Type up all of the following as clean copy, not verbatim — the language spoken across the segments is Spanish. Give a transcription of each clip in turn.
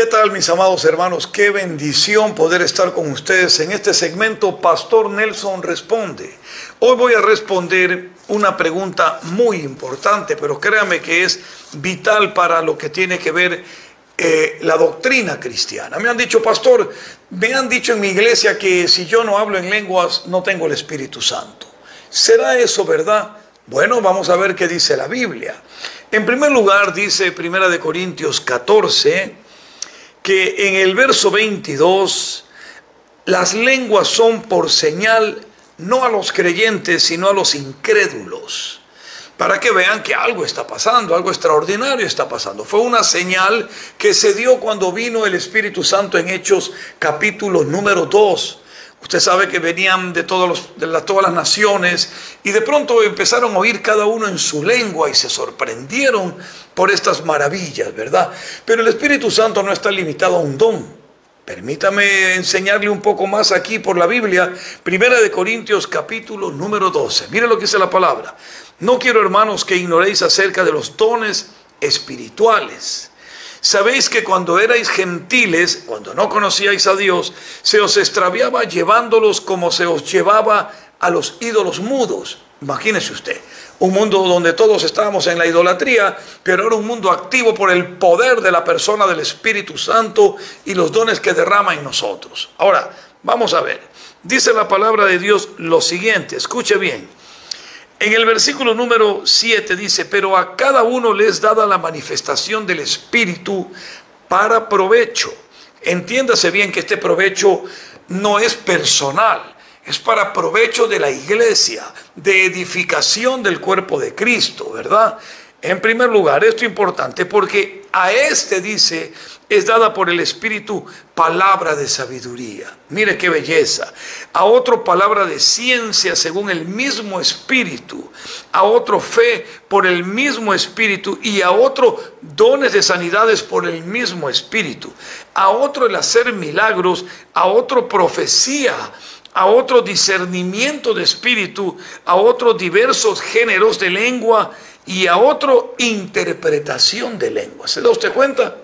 ¿Qué tal, mis amados hermanos? Qué bendición poder estar con ustedes en este segmento Pastor Nelson Responde. Hoy voy a responder una pregunta muy importante, pero créame que es vital para lo que tiene que ver la doctrina cristiana. Me han dicho, pastor, me han dicho en mi iglesia que si yo no hablo en lenguas no tengo el Espíritu Santo. ¿Será eso verdad? Bueno, vamos a ver qué dice la Biblia. En primer lugar, dice 1 Corintios 14, que en el verso 22, las lenguas son por señal no a los creyentes, sino a los incrédulos, para que vean que algo está pasando, algo extraordinario está pasando. Fue una señal que se dio cuando vino el Espíritu Santo en Hechos capítulo número 2. Usted sabe que venían de todas las naciones y de pronto empezaron a oír cada uno en su lengua y se sorprendieron por estas maravillas, ¿verdad? Pero el Espíritu Santo no está limitado a un don. Permítame enseñarle un poco más aquí por la Biblia. 1 Corintios capítulo número 12. Mire lo que dice la palabra. No quiero, hermanos, que ignoréis acerca de los dones espirituales. Sabéis que cuando erais gentiles, cuando no conocíais a Dios, se os extraviaba llevándolos como se os llevaba a los ídolos mudos. Imagínese usted, un mundo donde todos estábamos en la idolatría, pero era un mundo activo por el poder de la persona del Espíritu Santo y los dones que derrama en nosotros. Ahora, vamos a ver. Dice la palabra de Dios lo siguiente, escuche bien. En el versículo número 7 dice, pero a cada uno le es dada la manifestación del Espíritu para provecho. Entiéndase bien que este provecho no es personal, es para provecho de la iglesia, de edificación del cuerpo de Cristo, ¿verdad? En primer lugar, esto es importante porque a este dice, es dada por el Espíritu palabra de sabiduría. Mire qué belleza. A otro palabra de ciencia según el mismo Espíritu. A otro fe por el mismo Espíritu. Y a otro dones de sanidades por el mismo Espíritu. A otro el hacer milagros. A otro profecía. A otro discernimiento de espíritu. A otro diversos géneros de lengua. Y a otro interpretación de lengua. ¿Se da usted cuenta?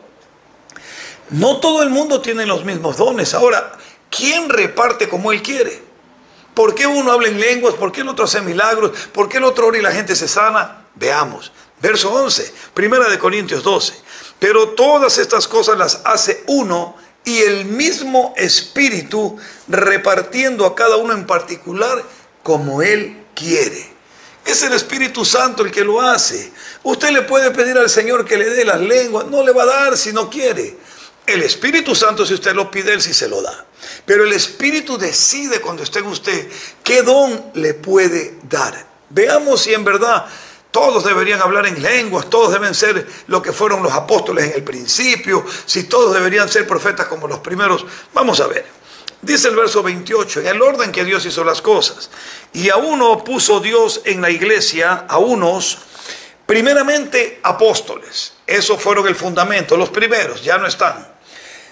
No todo el mundo tiene los mismos dones. Ahora, ¿quién reparte como él quiere? ¿Por qué uno habla en lenguas? ¿Por qué el otro hace milagros? ¿Por qué el otro ora y la gente se sana? Veamos. Verso 11, 1 Corintios 12. Pero todas estas cosas las hace uno y el mismo Espíritu, repartiendo a cada uno en particular como él quiere. Es el Espíritu Santo el que lo hace. Usted le puede pedir al Señor que le dé las lenguas. No le va a dar si no quiere. El Espíritu Santo, si usted lo pide, él sí se lo da. Pero el Espíritu decide cuando esté en usted qué don le puede dar. Veamos si en verdad todos deberían hablar en lenguas, todos deben ser lo que fueron los apóstoles en el principio, si todos deberían ser profetas como los primeros. Vamos a ver. Dice el verso 28, en el orden que Dios hizo las cosas. Y a uno puso Dios en la iglesia, a unos, primeramente apóstoles. Esos fueron el fundamento, los primeros, ya no están.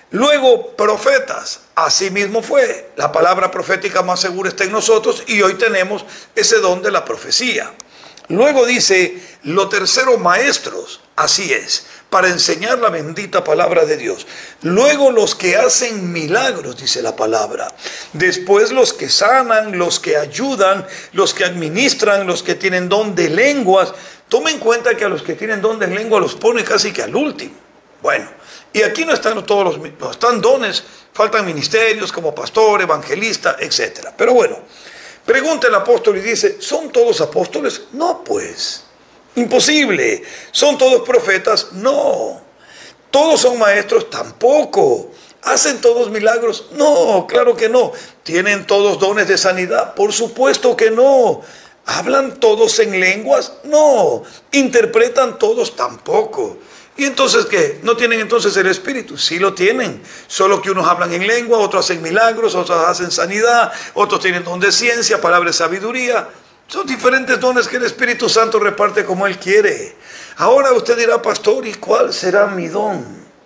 Luego profetas, así mismo fue. La palabra profética más segura está en nosotros y hoy tenemos ese don de la profecía. Luego dice, lo tercero maestros, así es, para enseñar la bendita palabra de Dios. Luego los que hacen milagros, dice la palabra. Después los que sanan, los que ayudan, los que administran, los que tienen don de lenguas. Tome en cuenta que a los que tienen don de lengua los pone casi que al último. Bueno, y aquí no están todos los mismos, están dones, faltan ministerios como pastor, evangelista, etc. Pero bueno, pregunta el apóstol y dice, ¿son todos apóstoles? No, pues, imposible. ¿Son todos profetas? No. ¿Todos son maestros? Tampoco. ¿Hacen todos milagros? No, claro que no. ¿Tienen todos dones de sanidad? Por supuesto que no. ¿Hablan todos en lenguas? No. ¿Interpretan todos? Tampoco. ¿Y entonces qué? ¿No tienen entonces el Espíritu? Sí lo tienen. Solo que unos hablan en lengua, otros hacen milagros, otros hacen sanidad, otros tienen don de ciencia, palabra de sabiduría. Son diferentes dones que el Espíritu Santo reparte como Él quiere. Ahora usted dirá, pastor, ¿y cuál será mi don?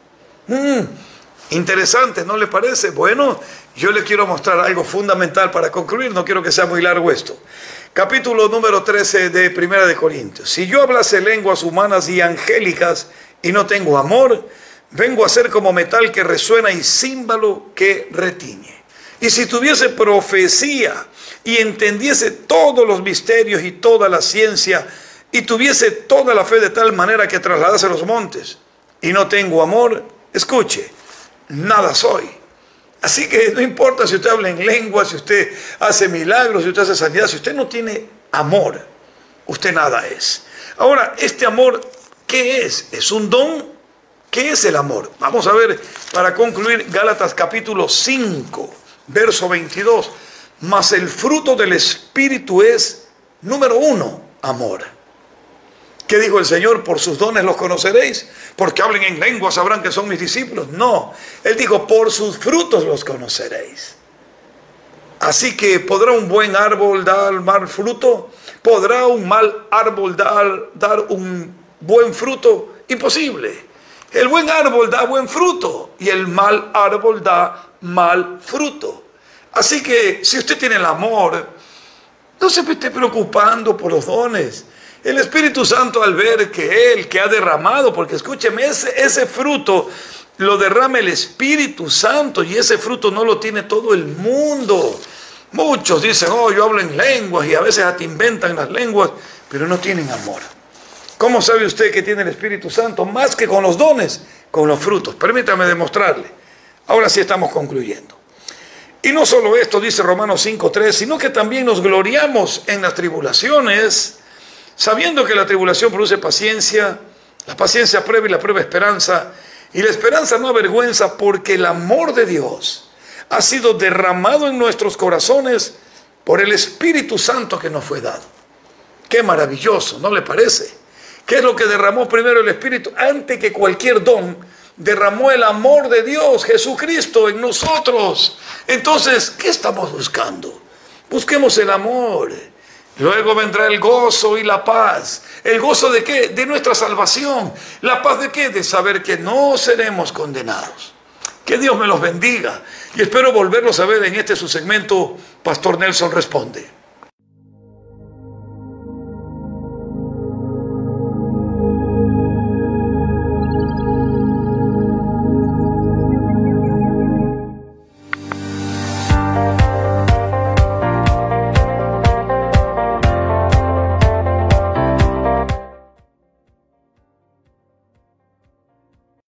Interesante, ¿no le parece? Bueno, yo le quiero mostrar algo fundamental para concluir. No quiero que sea muy largo esto. Capítulo número 13 de 1 Corintios. Si yo hablase lenguas humanas y angélicas y no tengo amor, vengo a ser como metal que resuena y címbalo que retiñe. Y si tuviese profecía y entendiese todos los misterios y toda la ciencia, y tuviese toda la fe de tal manera que trasladase los montes, y no tengo amor, escuche, nada soy. Así que no importa si usted habla en lengua, si usted hace milagros, si usted hace sanidad, si usted no tiene amor, usted nada es. Ahora, este amor, ¿qué es? ¿Es un don? ¿Qué es el amor? Vamos a ver, para concluir, Gálatas capítulo 5, verso 22. Mas el fruto del Espíritu es, número 1, amor. ¿Qué dijo el Señor? Por sus dones los conoceréis, porque hablen en lengua sabrán que son mis discípulos. No, Él dijo, por sus frutos los conoceréis. Así que, ¿podrá un buen árbol dar mal fruto? ¿Podrá un mal árbol dar un buen fruto? Imposible. El buen árbol da buen fruto y el mal árbol da mal fruto. Así que si usted tiene el amor, no se esté preocupando por los dones. El Espíritu Santo, al ver que Él, que ha derramado, porque escúcheme, ese fruto lo derrama el Espíritu Santo y ese fruto no lo tiene todo el mundo. Muchos dicen, oh, yo hablo en lenguas, y a veces hasta inventan las lenguas, pero no tienen amor. ¿Cómo sabe usted que tiene el Espíritu Santo? Más que con los dones, con los frutos. Permítame demostrarle. Ahora sí estamos concluyendo. Y no solo esto, dice Romanos 5:3, sino que también nos gloriamos en las tribulaciones, sabiendo que la tribulación produce paciencia, la paciencia prueba y la prueba esperanza, y la esperanza no avergüenza, porque el amor de Dios ha sido derramado en nuestros corazones por el Espíritu Santo que nos fue dado. Qué maravilloso, ¿no le parece? ¿Qué es lo que derramó primero el Espíritu? Antes que cualquier don, derramó el amor de Dios, Jesucristo, en nosotros. Entonces, ¿qué estamos buscando? Busquemos el amor. Luego vendrá el gozo y la paz. ¿El gozo de qué? De nuestra salvación. ¿La paz de qué? De saber que no seremos condenados. Que Dios me los bendiga. Y espero volverlos a ver en este su segmento, Pastor Nelson Responde.